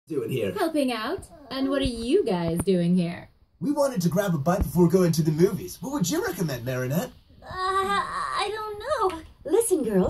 doing here? Helping out. And what are you guys doing here? We wanted to grab a bite before going to the movies. What would you recommend, Marinette? I don't know. Listen, girls.